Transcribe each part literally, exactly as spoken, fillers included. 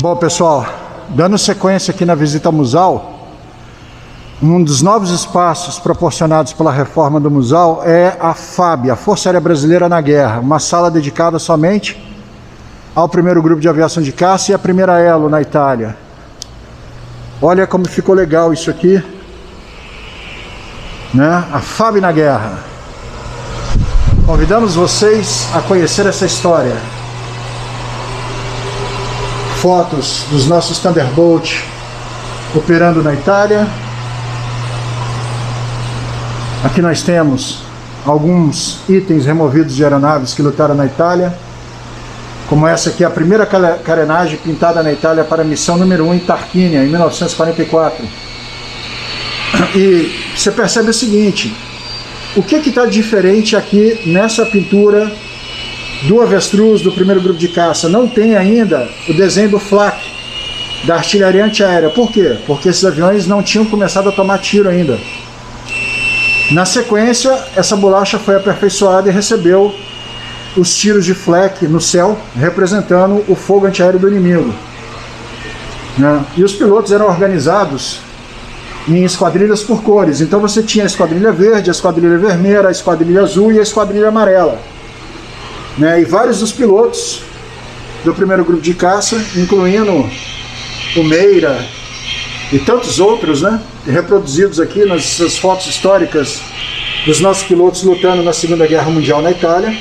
Bom, pessoal, dando sequência aqui na visita ao Musal, um dos novos espaços proporcionados pela reforma do Musal é a FAB, a Força Aérea Brasileira na Guerra, uma sala dedicada somente ao primeiro grupo de aviação de caça e a primeira Elo na Itália. Olha como ficou legal isso aqui, né? A FAB na Guerra. Convidamos vocês a conhecer essa história. Fotos dos nossos Thunderbolt operando na Itália. Aqui nós temos alguns itens removidos de aeronaves que lutaram na Itália, como essa aqui, a primeira carenagem pintada na Itália para a missão número um em Tarquínia, em mil novecentos e quarenta e quatro. E você percebe o seguinte, o que está diferente aqui nessa pintura do avestruz do primeiro grupo de caça? Não tem ainda o desenho do flak, da artilharia antiaérea. Por quê? Porque esses aviões não tinham começado a tomar tiro ainda. Na sequência, essa bolacha foi aperfeiçoada e recebeu os tiros de flak no céu, representando o fogo antiaéreo do inimigo, né? E os pilotos eram organizados em esquadrilhas por cores. Então você tinha a esquadrilha verde, a esquadrilha vermelha, a esquadrilha azul e a esquadrilha amarela, né? E vários dos pilotos do primeiro grupo de caça, incluindo o Meira e tantos outros, né, reproduzidos aqui nas, nas fotos históricas dos nossos pilotos lutando na Segunda Guerra Mundial na Itália.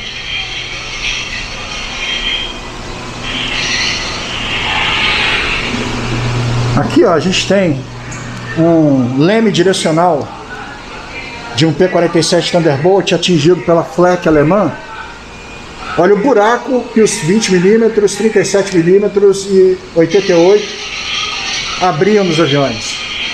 Aqui, ó, a gente tem um leme direcional de um P quarenta e sete Thunderbolt atingido pela flak alemã. Olha o buraco que os vinte milímetros, trinta e sete milímetros e oitenta e oito abriam nos aviões.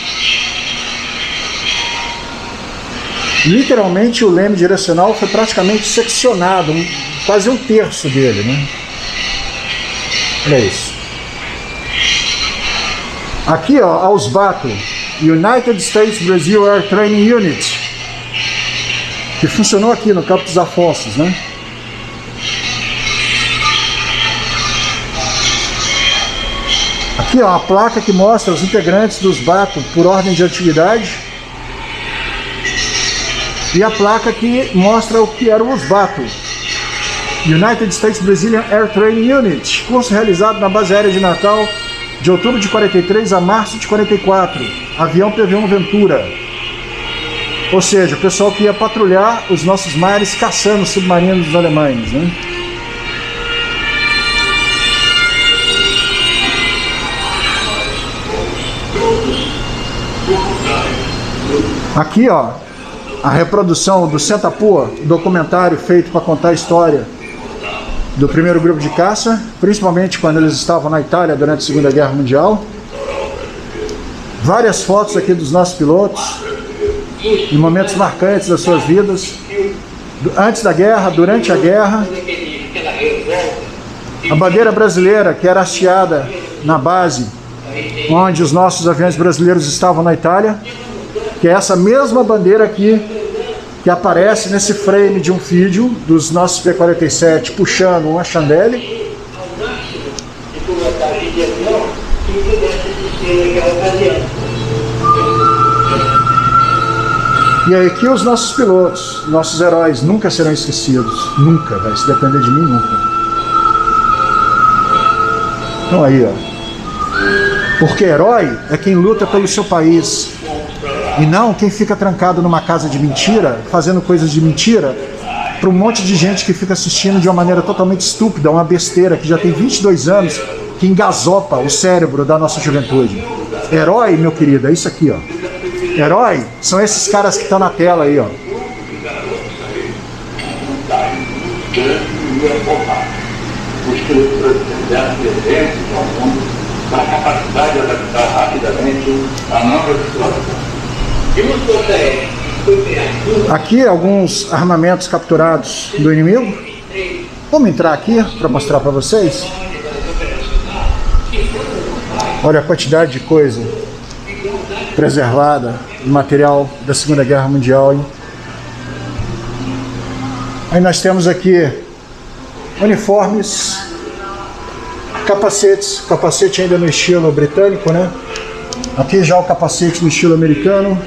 Literalmente o leme direcional foi praticamente seccionado, um, quase um terço dele, né? Olha isso. Aqui, ó, a USBATO, United States Brazil Air Training Unit, que funcionou aqui no Campo dos Afonsos, né? Aqui, ó, a placa que mostra os integrantes dos USBATO por ordem de atividade. E a placa que mostra o que era o USBATO, United States Brazilian Air Training Unit, curso realizado na base aérea de Natal de outubro de quarenta e três a março de quarenta e quatro, avião P V um Ventura. Ou seja, o pessoal que ia patrulhar os nossos mares caçando os submarinos dos alemães, né? Aqui, ó, a reprodução do Senta-Pua, documentário feito para contar a história do primeiro grupo de caça, principalmente quando eles estavam na Itália durante a Segunda Guerra Mundial. Várias fotos aqui dos nossos pilotos, em momentos marcantes das suas vidas, antes da guerra, durante a guerra. A bandeira brasileira que era hasteada na base onde os nossos aviões brasileiros estavam na Itália, que é essa mesma bandeira aqui que aparece nesse frame de um vídeo dos nossos P quarenta e sete puxando uma chandelle. E aí aqui os nossos pilotos, nossos heróis nunca serão esquecidos, nunca, vai se depender de mim, nunca. Então aí, ó. Porque herói é quem luta pelo seu país, e não quem fica trancado numa casa de mentira, fazendo coisas de mentira, para um monte de gente que fica assistindo de uma maneira totalmente estúpida, uma besteira que já tem vinte e dois anos, que engasopa o cérebro da nossa juventude. Herói, meu querido, é isso aqui, ó. Herói são esses caras que estão na tela aí, ó. Para a capacidade de adaptar rapidamente a nova situação. Aqui alguns armamentos capturados do inimigo. Vamos entrar aqui para mostrar para vocês. Olha a quantidade de coisa preservada, material da Segunda Guerra Mundial, hein? Aí nós temos aqui uniformes Capacetes, capacete ainda no estilo britânico, né? Aqui já o capacete no estilo americano.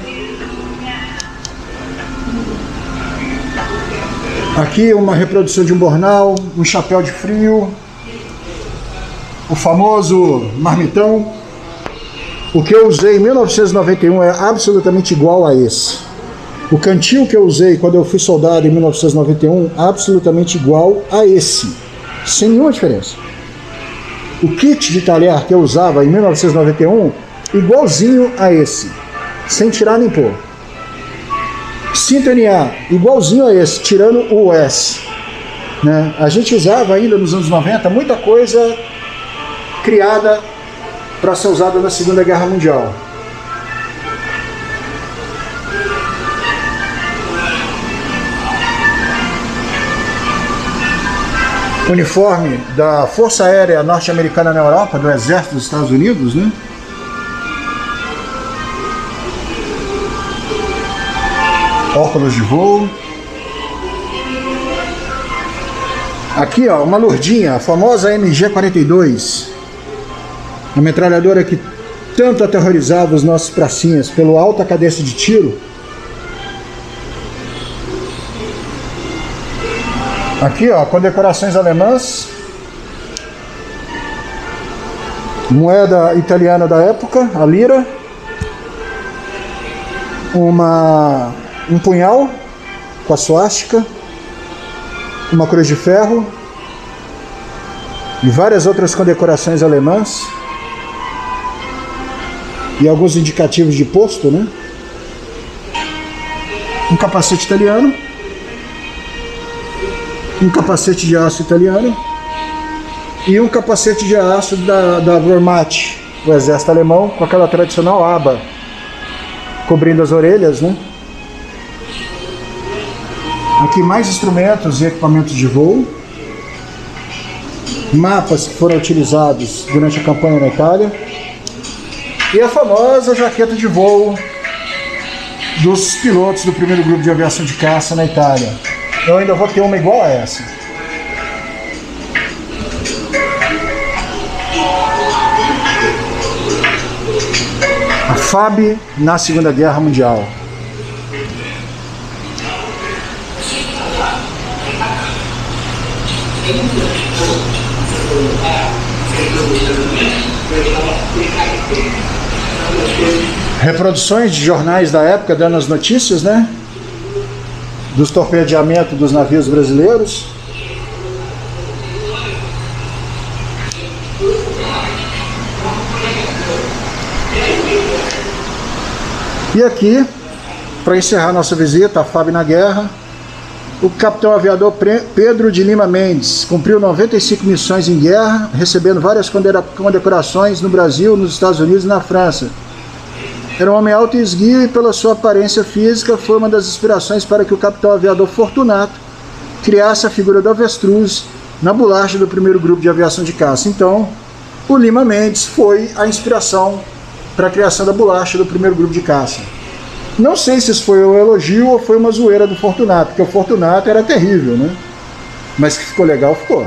Aqui uma reprodução de um bornal, um chapéu de frio, o famoso marmitão. O que eu usei em mil novecentos e noventa e um é absolutamente igual a esse. O cantil que eu usei quando eu fui soldado em mil novecentos e noventa e um, absolutamente igual a esse, sem nenhuma diferença. O kit de talher que eu usava em mil novecentos e noventa e um, igualzinho a esse, sem tirar nem pôr. Cinto N A, igualzinho a esse, tirando o S. Né? A gente usava ainda nos anos noventa muita coisa criada para ser usada na Segunda Guerra Mundial. Uniforme da Força Aérea Norte-Americana na Europa, do Exército dos Estados Unidos, né? Óculos de voo. Aqui, ó, uma lurdinha, a famosa M G quarenta e dois. A metralhadora que tanto aterrorizava os nossos pracinhas pela alta cadência de tiro. Aqui, ó, condecorações alemãs. Moeda italiana da época, a lira. Uma, um punhal com a suástica. Uma cruz de ferro. E várias outras condecorações alemãs. E alguns indicativos de posto, né? Um capacete italiano. Um capacete de aço italiano e um capacete de aço da, da Wehrmacht, o exército alemão, com aquela tradicional aba cobrindo as orelhas, né? Aqui mais instrumentos e equipamentos de voo, mapas que foram utilizados durante a campanha na Itália e a famosa jaqueta de voo dos pilotos do primeiro grupo de aviação de caça na Itália. Eu ainda vou ter uma igual a essa. A F A B na Segunda Guerra Mundial. Reproduções de jornais da época dando as notícias, né? Dos torpedeamentos dos navios brasileiros. E aqui, para encerrar nossa visita, a F A B na guerra, o capitão aviador Pedro de Lima Mendes cumpriu noventa e cinco missões em guerra, recebendo várias condecorações no Brasil, nos Estados Unidos e na França. Era um homem alto e esguio e pela sua aparência física foi uma das inspirações para que o capitão aviador Fortunato criasse a figura do avestruz na bolacha do primeiro grupo de aviação de caça. Então, o Lima Mendes foi a inspiração para a criação da bolacha do primeiro grupo de caça. Não sei se isso foi um elogio ou foi uma zoeira do Fortunato, porque o Fortunato era terrível, né? Mas que ficou legal, ficou.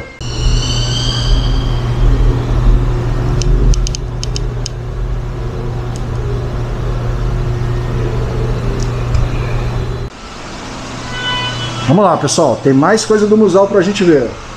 Vamos lá, pessoal, tem mais coisa do Musal pra gente ver.